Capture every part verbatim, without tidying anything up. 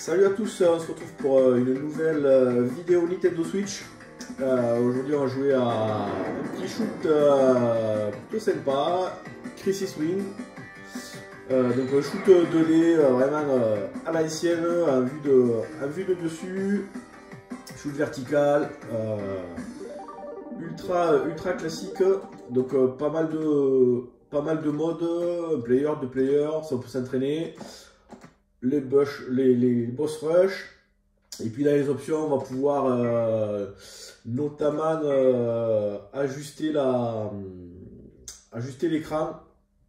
Salut à tous, on se retrouve pour euh, une nouvelle euh, vidéo Nintendo Switch. Euh, Aujourd'hui on va jouer à un petit shoot euh, plutôt sympa, Crisis Wing. Euh, donc un shoot deux D euh, vraiment euh, à l'ancienne, en vue de, en vue de dessus, shoot vertical, euh, ultra, ultra classique. Donc euh, pas mal de pas mal de modes, un player, deux players, ça on peut s'entraîner. Les, bush, les, les boss rush, et puis là les options on va pouvoir euh, notamment euh, ajuster la ajuster l'écran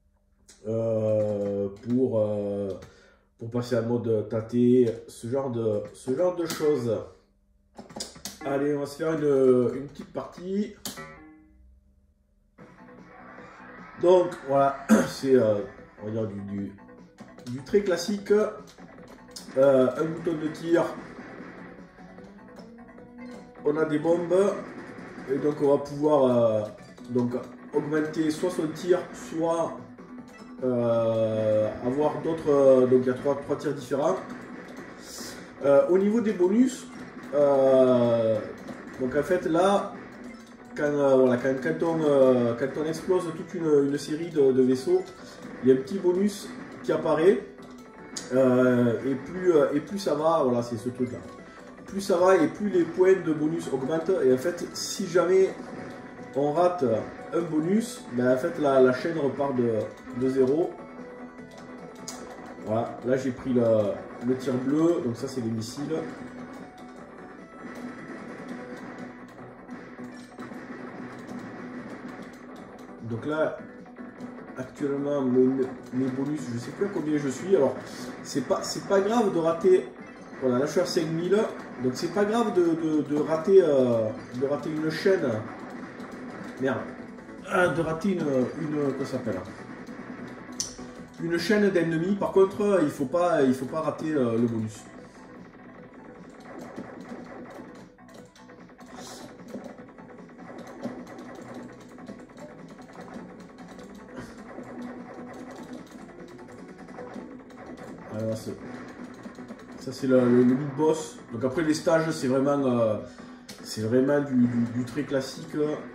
euh, pour euh, pour passer en mode tâté, ce genre de ce genre de choses. Allez, on va se faire une, une petite partie. Donc voilà, c'est euh, on va dire du, du, du très classique. Euh, un bouton de tir, on a des bombes et donc on va pouvoir euh, donc augmenter soit son tir, soit euh, avoir d'autres, euh, donc il y a trois, trois tirs différents. Euh, au niveau des bonus, euh, donc en fait là quand, euh, voilà, quand, quand, on, euh, quand on explose toute une, une série de, de vaisseaux, il y a un petit bonus qui apparaît. Euh, et, plus, euh, et plus ça va, voilà, c'est ce truc là. Plus ça va et plus les points de bonus augmentent. Et en fait, si jamais on rate un bonus, ben en fait la, la chaîne repart de, de zéro. Voilà, là j'ai pris le, le tir bleu, donc ça c'est des missiles. Donc là, actuellement mes, mes bonus, je sais plus à combien je suis. Alors c'est pas c'est pas grave de rater. Voilà, là je suis à cinq mille, donc c'est pas grave de, de, de rater euh, de rater une chaîne. Merde, ah, de rater une une quoi ça s'appelle une chaîne d'ennemis. Par contre, il faut pas il faut pas rater euh, le bonus. Alors, ça c'est le, le, le big boss. Donc après les stages c'est vraiment euh, c'est vraiment du, du, du très classique.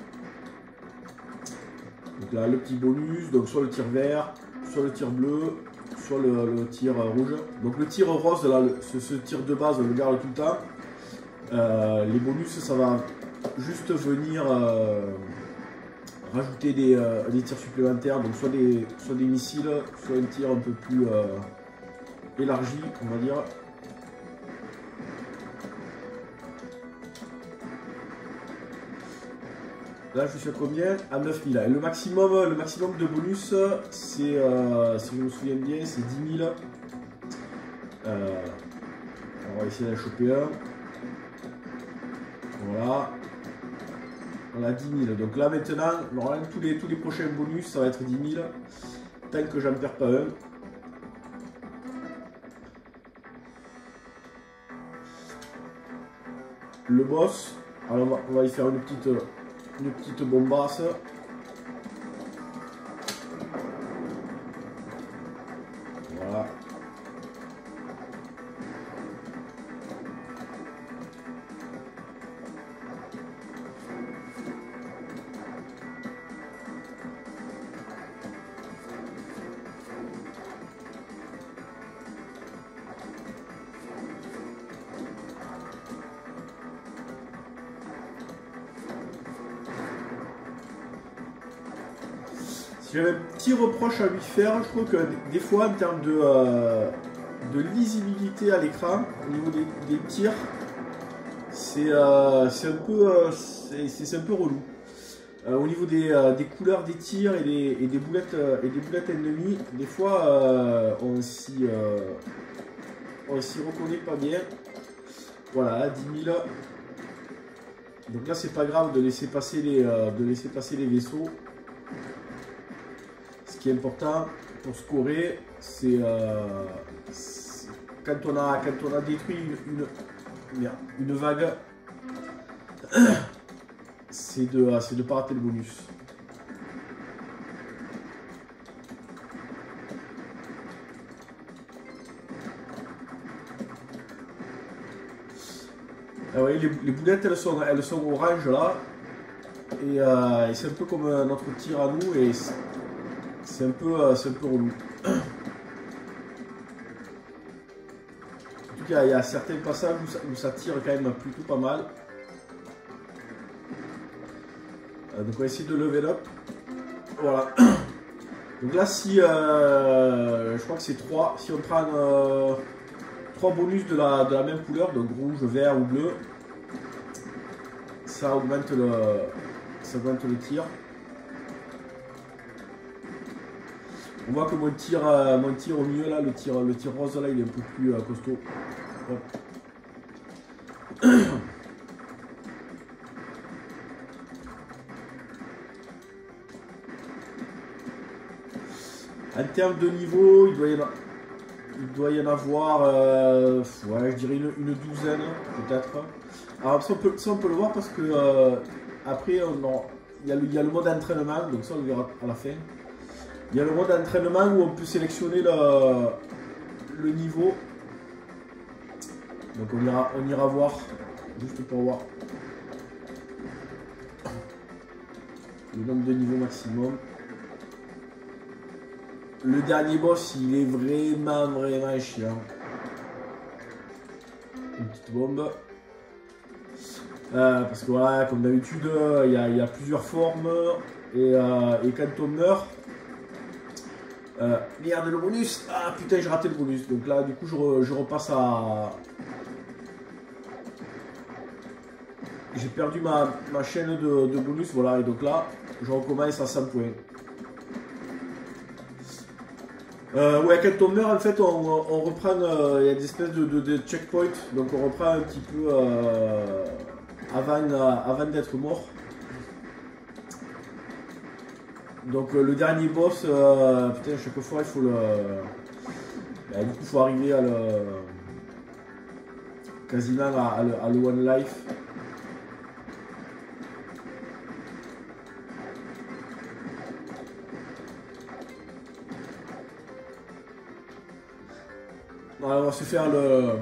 Donc là le petit bonus, donc soit le tir vert, soit le tir bleu, soit le, le tir rouge. Donc le tir rose là, le, ce, ce tir de base on le garde tout le temps. Euh, les bonus ça va juste venir euh, rajouter des, euh, des tirs supplémentaires, donc soit des, soit des missiles, soit un tir un peu plus euh, élargi on va dire. Là je suis à combien? À neuf mille. Le maximum, le maximum de bonus c'est, euh, si je me souviens bien, c'est dix mille. Euh, on va essayer d'en choper un. Voilà. On a dix mille. Donc là maintenant, normalement tous les, tous les prochains bonus ça va être dix mille. Tant que j'en perds pas un. Le boss, alors on va, on va y faire une petite... une petite bombasse. Voilà. Si j'avais un petit reproche à lui faire, je trouve que des fois en termes de, euh, de lisibilité à l'écran, au niveau des, des tirs, c'est euh, un, euh, un peu relou. Euh, au niveau des, euh, des couleurs des tirs et des, et des boulettes euh, et des boulettes ennemies, des fois euh, on s'y euh, reconnaît pas bien. Voilà, dix mille. Donc là c'est pas grave de laisser passer les, euh, de laisser passer les vaisseaux. Ce qui est important pour scorer, c'est euh, quand, on a, quand on a détruit une, une, une vague, c'est de ne de pas rater le bonus. Ah ouais, les, les boulettes elles sont, elles sont orange là. Et, euh, et c'est un peu comme euh, notre tir à nous et c'est un peu euh, c'est un peu relou. En tout cas, il y a certains passages où ça, où ça tire quand même plutôt pas mal. Euh, donc on va essayer de level up. Voilà. Donc là, si euh, je crois que c'est trois, si on prend euh, trois bonus de la, de la même couleur, donc rouge, vert ou bleu, ça augmente le, ça augmente le tir. On voit que mon tir, euh, mon tir au milieu là, le tir, le tir rose là, il est un peu plus euh, costaud. Hop. En termes de niveau, il doit y en, a, il doit y en avoir, euh, ouais, je dirais une, une douzaine peut-être. Alors ça on, peut, ça on peut le voir parce que euh, après on, on, il, y a le, il y a le mode entraînement, donc ça on le verra à la fin. Il y a le mode entraînement où on peut sélectionner le, le niveau. Donc on ira, on ira voir, juste pour voir le nombre de niveaux maximum. Le dernier boss, il est vraiment, vraiment chiant. Une petite bombe. Euh, parce que voilà, comme d'habitude, il y, y a plusieurs formes. Et, euh, et quand on meurt... Euh, merde, le bonus. Ah putain, j'ai raté le bonus. Donc là, du coup, je, re, je repasse à... J'ai perdu ma, ma chaîne de, de bonus. Voilà, et donc là, je recommence à cent points. Euh, ouais, quand on meurt, en fait, on, on reprend, euh, il y a des espèces de, de, de checkpoints, donc on reprend un petit peu euh, avant, euh, avant d'être mort. Donc euh, le dernier boss, euh, putain, chaque fois il faut le... Bah, du coup, il faut arriver à le... quasiment à, à, le, à le one life. Alors, on va se faire le...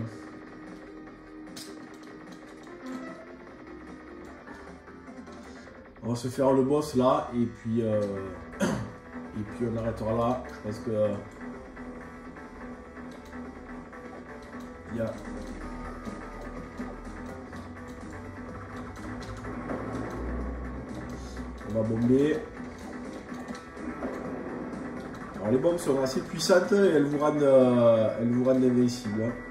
On va se faire le boss là, et puis... Euh... et puis on arrêtera là. Je pense que... Il y a... On va bomber. Alors les bombes sont assez puissantes et elles vous rendent, euh, elles vous rendent invincible. Hein.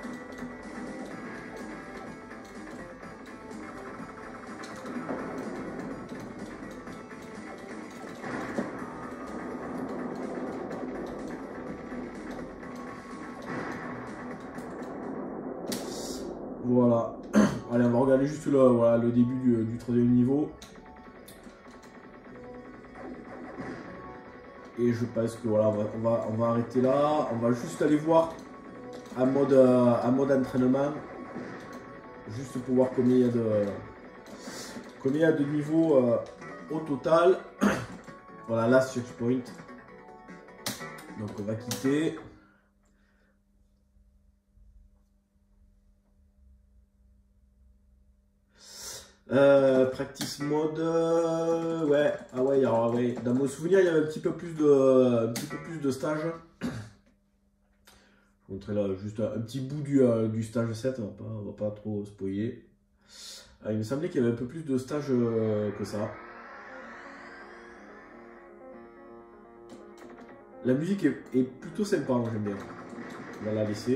Voilà. Allez, on va regarder juste le, voilà, le début du, du troisième niveau. Et je pense que voilà, on va, on va, on va arrêter là. On va juste aller voir en mode, euh, en mode entraînement. Juste pour voir combien il y a de, combien il y a de niveaux euh, au total. Voilà, last checkpoint. Donc on va quitter. Euh, practice mode, euh, ouais, ah ouais, alors, ouais, dans mon souvenir il y avait un petit peu plus de, un petit peu plus de stages. Je vous montrer là juste un, un petit bout du, euh, du stage sept, on va pas, on va pas trop spoiler. Euh, il me semblait qu'il y avait un peu plus de stages euh, que ça. La musique est, est plutôt sympa, moi j'aime bien. On va la laisser.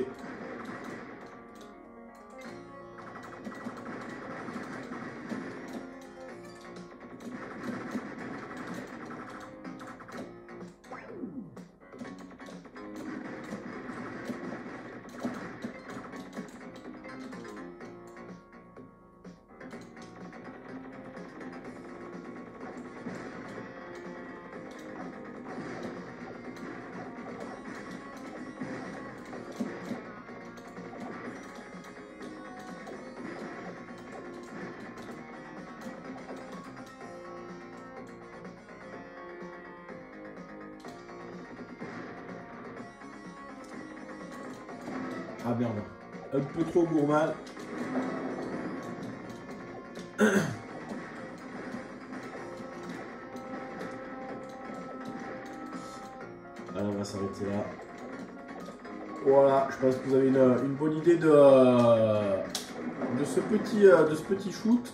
Ah merde, un peu trop gourmand. Allez, on va s'arrêter là. Voilà, je pense que vous avez une, une bonne idée de, de, ce, petit, de ce petit shoot.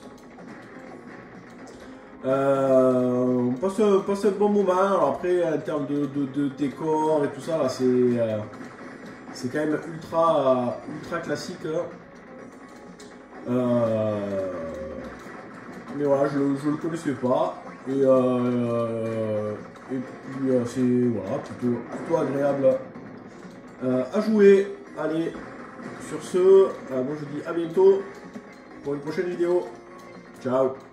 Euh, on passe, passe un bon moment. Alors après, en termes de, de, de décor et tout ça, c'est euh, c'est quand même ultra, ultra classique. Euh, mais voilà, je ne le connaissais pas. Et, euh, et puis, euh, c'est voilà, plutôt, plutôt agréable euh, à jouer. Allez, sur ce, euh, moi je vous dis à bientôt pour une prochaine vidéo. Ciao.